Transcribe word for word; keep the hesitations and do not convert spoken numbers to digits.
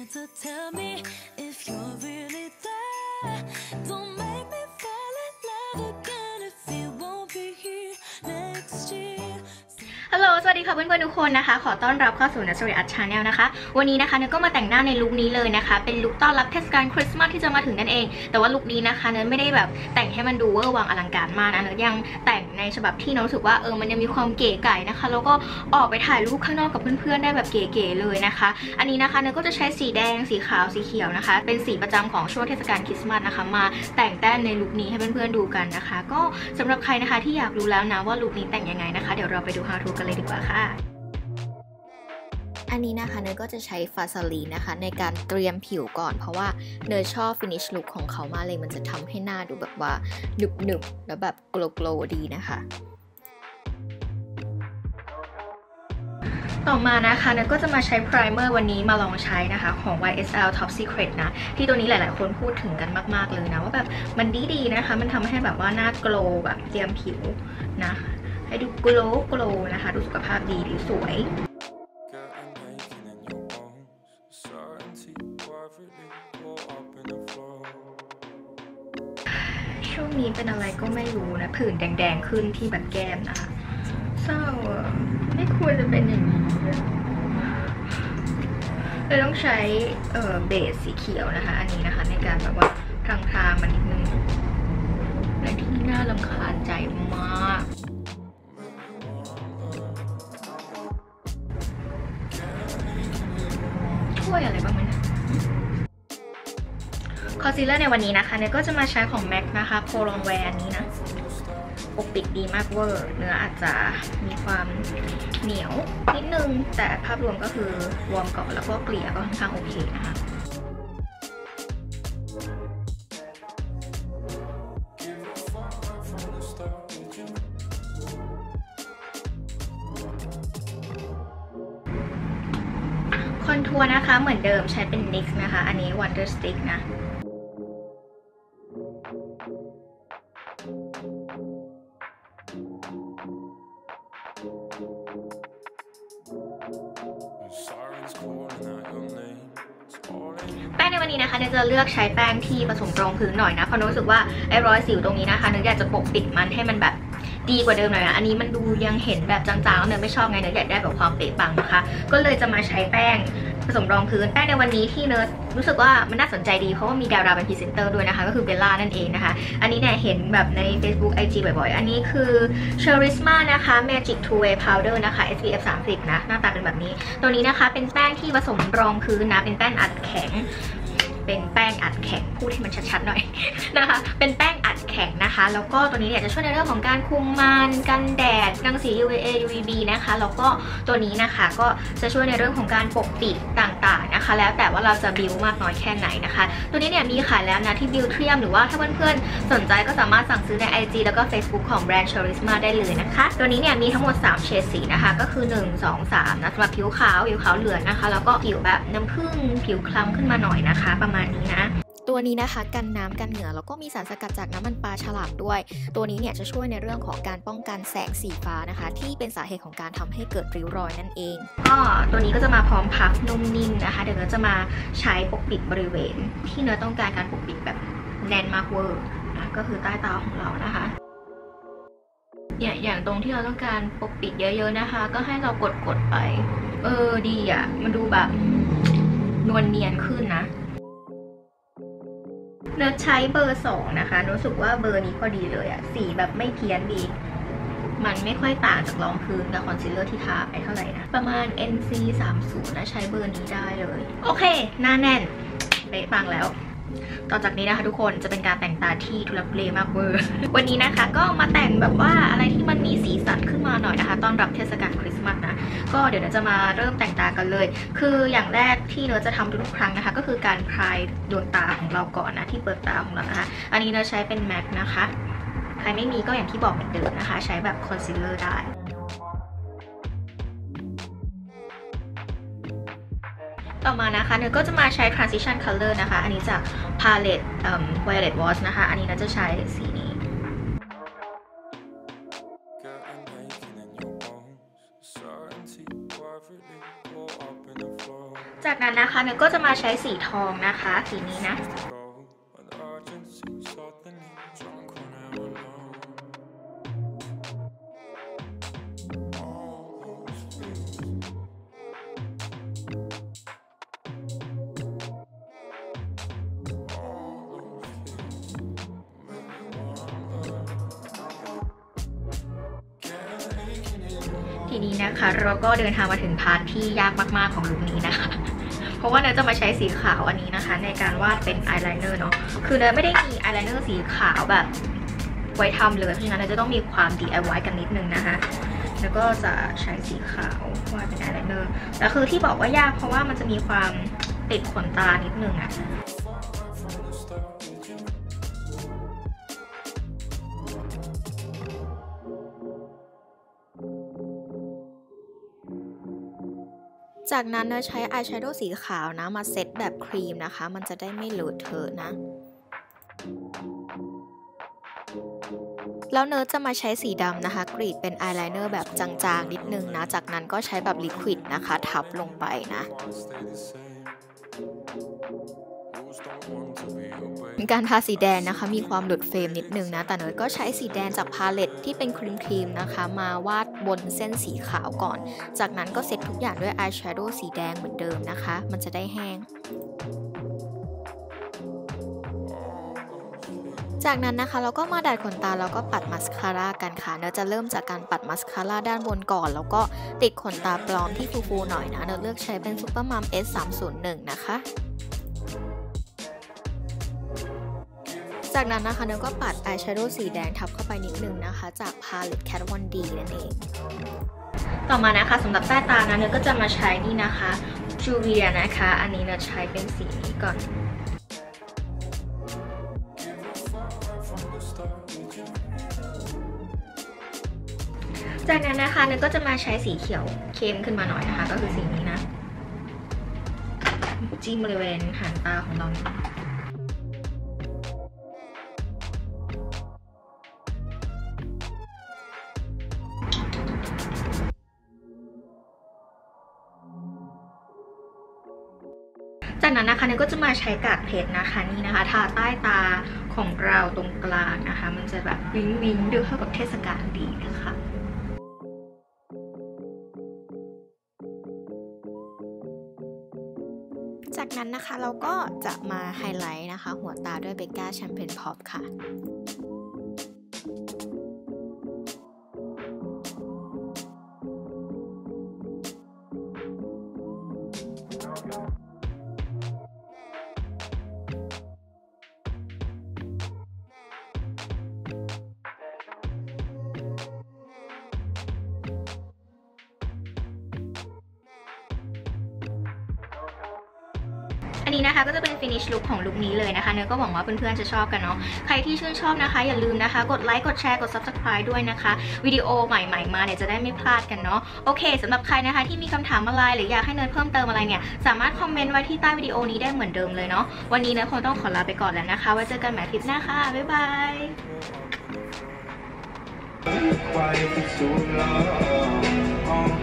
So tell me if you're really there. Don't make me fall in love again if you won't be here next year. ฮัลโหลสวัสดีค่ะเพื่อนๆทุกคนนะคะขอต้อนรับเข้าสู่นัสริอัดชาแนลนะคะวันนี้นะคะเนยก็มาแต่งหน้าในลุคนี้เลยนะคะเป็นลุคต้อนรับเทศกาลคริสต์มาสที่จะมาถึงนั่นเองแต่ว่าลุคนี้นะคะเนยไม่ได้แบบแต่งให้มันดูเวอร์วังอลังการมากนะเนยยังแต่งในฉบับที่เนยรู้สึกว่าเออมันยังมีความเก๋ไก๋นะคะแล้วก็ออกไปถ่ายรูปข้างนอกกับเพื่อนๆได้แบบเก๋ๆเลยนะคะอันนี้นะคะเนยก็จะใช้สีแดงสีขาวสีเขียวนะคะเป็นสีประจำของช่วงเทศกาลคริสต์มาสนะคะมาแต่งแต้มในลุคนี้ให้เพื่อนๆดูกันนะคะก็สำหรับใครนะคะที่อยากรู้แล้วนะว่าลุคนี้แต่งยังไงนะคะเดี๋ยวเราไปดู how to กันเลยดีกว่าค่ะอันนี้นะคะเนยก็จะใช้ฟาซาลีนนะคะในการเตรียมผิวก่อนเพราะว่าเนยชอบฟินิชลุคของเขามากเลยมันจะทำให้หน้าดูแบบว่าหนึบๆแล้วแบบโกลว์ๆดีนะคะต่อมานะคะเนยก็จะมาใช้ไพรเมอร์วันนี้มาลองใช้นะคะของ วาย เอส แอล Top Secret นะที่ตัวนี้หลายๆคนพูดถึงกันมากๆเลยนะว่าแบบมันดีๆนะคะมันทำให้แบบว่าหน้าโกลว์แบบเตรียมผิวนะให้ดูโกลว์โกลว์นะคะดูสุขภาพดีดูสวยช่วงนี้เป็นอะไรก็ไม่รู้นะผื่นแดงๆขึ้นที่แบบแก้มนะคะเศร้าอ่ะไม่ควรจะเป็นอย่างนี้เลยต้องใช้เอ่อเบสสีเขียวนะคะอันนี้นะคะในการแบบว่าทางทางมันนิดนึงและที่น่ารำคาญใจมากช่วยอะไรบ้างไหมคอนซีลเลอร์ในวันนี้นะคะเนยก็จะมาใช้ของ แม็ก นะคะโพลองแวร์อันนี้นะปกปิดดีมากเวอร์เนื้ออาจจะมีความเหนียวนิดนึงแต่ภาพรวมก็คือวอร์มก่อนแล้วก็เกลี่ยก็ค่อนข้างโอเคนะคะคอนทัวร์นะคะเหมือนเดิมใช้เป็น นิกซ์ นะคะอันนี้ Wonder Stick นะแป้งในวันนี้นะคะเนยจะเลือกใช้แป้งที่ผสมรองพื้นหน่อยนะเพราะรู้สึกว่าไอ้รอยสิวตรงนี้นะคะเนยอยากจะปกปิดมันให้มันแบบดีกว่าเดิมหน่อยนะอันนี้มันดูยังเห็นแบบจางๆแล้วเนยไม่ชอบไงเนยอยากได้แบบความเป๊ะปังนะคะก็เลยจะมาใช้แป้งผสมรองพื้นแป้งในวันนี้ที่เนยรู้สึกว่ามันน่าสนใจดีเพราะว่ามีดาราเป็นพรีเซนเตอร์ด้วยนะคะก็คือเบลล่านั่นเองนะคะอันนี้เนี่ยเห็นแบบใน Facebook ไอ จี บ่อยๆอันนี้คือ Charisma นะคะ Magic Two Way Powder นะคะ เอส พี เอฟ สามสิบนะหน้าตาเป็นแบบนี้ตัวนี้นะคะเป็นแป้งที่ผสมรองพื้นนะเป็นแป้งอัดแข็งเป็นแป้งอัดแข็งพูดให้มันชัดๆหน่อยนะคะเป็นแป้งอัดแข็งนะคะแล้วก็ตัวนี้เนี่ยจะช่วยในเรื่องของการคุมมันกันแดดรังสี ยู วี เอ ยู วี บี นะคะแล้วก็ตัวนี้นะคะก็จะช่วยในเรื่องของการปกปิดต่างๆนะคะแล้วแต่ว่าเราจะบิวมากน้อยแค่ไหนนะคะตัวนี้เนี่ยมีขายแล้วนะที่บิวเทียมหรือว่าถ้าเพื่อนๆสนใจก็สามารถสั่งซื้อใน ไอ จี แล้วก็ Facebook ของแบรนด์ Charisma ได้เลยนะคะตัวนี้เนี่ยมีทั้งหมดสามเฉดสีนะคะก็คือหนึ่ง สอง สามนะสำหรับผิวขาวผิวขาวเหลืองนะคะแล้วก็ผิวแบบน้ำผึ้งผิวคล้ำขึ้นมาหน่อยนะคะประมาณนี้นะตัวนี้นะคะกันน้ำกันเหงื่อแล้วก็มีสารสกัดจากน้ำมันปลาฉลามด้วยตัวนี้เนี่ยจะช่วยในเรื่องของการป้องกันแสงสีฟ้านะคะที่เป็นสาเหตุของการทำให้เกิดริ้วรอยนั่นเองก็ตัวนี้ก็จะมาพร้อมพัฟนุ่มนิ่มนะคะเดี๋ยวเราจะมาใช้ปกปิดบริเวณที่เนื้อต้องการการปกปิดแบบแน่นมากเวอร์นะก็คือใต้ตาของเรานะคะเนี่ยอย่างตรงที่เราต้องการปกปิดเยอะๆนะคะก็ให้เรากดๆไปเออดีอ่ะมันดูแบบนวลเนียนขึ้นนะเนยใช้เบอร์สองนะคะรู้สึกว่าเบอร์นี้พอดีเลยอะสีแบบไม่เพี้ยนดีมันไม่ค่อยต่างจากรองพื้นกับคอนซีลเลอร์ที่ทาไปเท่าไหร่นะประมาณ เอ็น ซี สามสิบ นะใช้เบอร์นี้ได้เลยโอเคหน้าแน่นเป๊ะปังแล้วต่อจากนี้นะคะทุกคนจะเป็นการแต่งตาที่ทุลักทุเลมากเวอร์วันนี้นะคะก็มาแต่งแบบว่าอะไรที่มันมีสีสันขึ้นมาหน่อยนะคะต้อนรับเทศกาลคริสต์มาสนะก็เดี๋ยวเราจะมาเริ่มแต่งตากันเลยคืออย่างแรกที่เราจะทำทุกครั้งนะคะก็คือการพรายดวงตาของเราก่อนนะที่เปิดตาของเรานะคะอันนี้เราใช้เป็น แม็ก นะคะใครไม่มีก็อย่างที่บอกเหมือนเดิมนะคะใช้แบบคอนซีลเลอร์ได้ต่อมานะคะเนยก็จะมาใช้ transition color นะคะอันนี้จาก palette violet wash นะคะอันนี้เราจะใช้สีนี้จากนั้นนะนะคะเนยก็จะมาใช้สีทองนะคะสีนี้นะทีนี้นะคะเราก็เดินทางมาถึงพาร์ทที่ยากมากๆของลุคนี้นะคะเพราะว่าเนยจะมาใช้สีขาวอันนี้นะคะในการวาดเป็นอายไลเนอร์เนาะคือเนยไม่ได้มีอายไลเนอร์สีขาวแบบไว้ทำเลยเพราะฉะนั้นเนยจะต้องมีความ ดี ไอ วาย กันนิดนึงนะคะแล้วก็จะใช้สีขาววาดเป็นอายไลเนอร์แต่คือที่บอกว่ายากเพราะว่ามันจะมีความติดขนตานิดนึงอะจากนั้นเนยใช้อายแชโดว์สีขาวนะมาเซตแบบครีมนะคะมันจะได้ไม่เลอะเทอะนะแล้วเนยจะมาใช้สีดำนะคะกรีดเป็นอายไลเนอร์แบบจางๆนิดนึงนะจากนั้นก็ใช้แบบลิควิดนะคะทับลงไปนะการทาสีแดงนะคะมีความหลุดเฟรมนิดนึงนะแต่เนยก็ใช้สีแดงจากพาเลตที่เป็นครีมๆนะคะมาวาดบนเส้นสีขาวก่อนจากนั้นก็เซตทุกอย่างด้วยอายแชโดว์สีแดงเหมือนเดิมนะคะมันจะได้แห้งจากนั้นนะคะเราก็มาดัดขนตาแล้วก็ปัดมัสคาร่ากันค่ะเนยจะเริ่มจากการปัดมัสคาร่าด้านบนก่อนแล้วก็ติดขนตาปลอมที่ฟูๆหน่อยนะเนยเลือกใช้เป็นซูเปอร์มัม เอส สามศูนย์หนึ่ง นะคะจากนั้นนะคะเนยก็ปัดอายแชโดว์สีแดงทับเข้าไปนิดนึงนะคะจากพาเลต Kat วัน ดี นั่นเองต่อมานะคะสำหรับใต้ตานะเนยก็จะมาใช้นี่นะคะจูเลียนะคะอันนี้เนยใช้เป็นสีนี้ก่อนจากนั้นนะคะเนยก็จะมาใช้สีเขียวเข้มขึ้นมาหน่อยนะคะก็คือสีนี้นะจิ้มบริเวณหางตาของเราจากนั้นนะคะเนยก็จะมาใช้กากเพชรนะคะนี่นะคะทาใต้ตาของเราตรงกลางนะคะมันจะแบบวิ้งวิ้งดูเข้ากับเทศกาลดีนะคะจากนั้นนะคะเราก็จะมาไฮไลท์นะคะหัวตาด้วยเบกก้าแชมเปญพ็อปค่ะอันนี้นะคะก็จะเป็น finish look ของลุคนี้เลยนะคะเนยก็หวังว่าเพื่อนๆจะชอบกันเนาะใครที่ชื่นชอบนะคะอย่าลืมนะคะกดไลค์กดแชร์กด ซับสไครบ์ ด้วยนะคะวิดีโอใหม่ๆมาเนี่ยจะได้ไม่พลาดกันเนาะโอเคสำหรับใครนะคะที่มีคำถามอะไรหรืออยากให้เนยเพิ่มเติมอะไรเนี่ยสามารถคอมเมนต์ไว้ที่ใต้วิดีโอนี้ได้เหมือนเดิมเลยเนาะวันนี้เนยคงต้องขอลาไปก่อนแล้วนะคะไว้เจอกันใหม่คลิปหน้าค่ะบ๊ายบาย